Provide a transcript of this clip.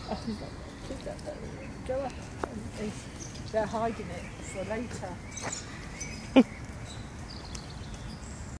I was like, "Keep that, go up." And they're hiding it for later.